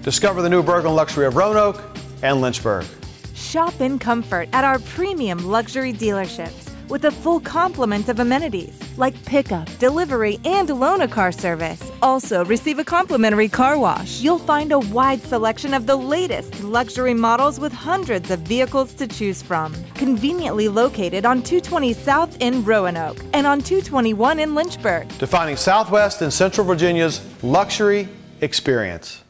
Discover the new Berglund luxury of Roanoke and Lynchburg. Shop in comfort at our premium luxury dealerships with a full complement of amenities like pickup, delivery, and loan-a-car service. Also, receive a complimentary car wash. You'll find a wide selection of the latest luxury models with hundreds of vehicles to choose from. Conveniently located on 220 South in Roanoke and on 221 in Lynchburg. Defining Southwest and Central Virginia's luxury experience.